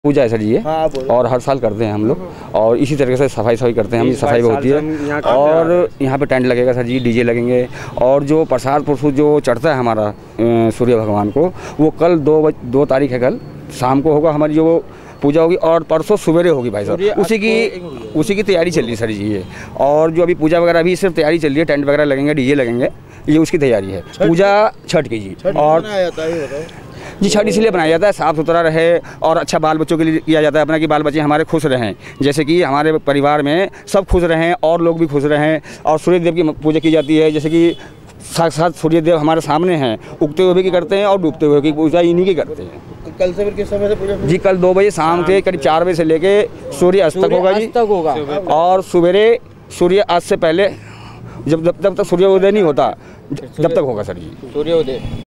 पूजा है सर ये। हाँ, और हर साल करते हैं हम लोग और इसी तरीके से सफाई करते हैं हम। सफाई होती है और यहाँ पे टेंट लगेगा सर जी, डीजे लगेंगे और जो प्रसाद प्रसूद जो चढ़ता है हमारा सूर्य भगवान को, वो कल 2 तारीख है, कल शाम को होगा हमारी जो पूजा होगी और परसों सवेरे होगी भाई साहब। उसी की तैयारी चल रही है सर जी ये। और जो अभी पूजा वगैरह अभी सिर्फ तैयारी चल रही है, टेंट वगैरह लगेंगे, डीजे लगेंगे, ये उसकी तैयारी है। पूजा छठ की जी। और जी छठ इसलिए बनाया जाता है साफ़ सुथरा रहे और अच्छा बाल बच्चों के लिए किया जाता है अपना, कि बाल बच्चे हमारे खुश रहें, जैसे कि हमारे परिवार में सब खुश रहें और लोग भी खुश रहें। और सूर्य देव की पूजा की जाती है, जैसे कि साक्षात सूर्य देव हमारे सामने हैं, उगते हुए भी करते हैं और डूबते हुए की पूजा इन्हीं की करते हैं। कल से फिर किस समय से पूजा जी? कल 2 बजे शाम के करीब 4 बजे से लेके सूर्य अस्त तक होगा जी। और सवेरे सूर्य अस्त से पहले जब तक सूर्योदय नहीं होता, जब तक होगा सर जी सूर्योदय।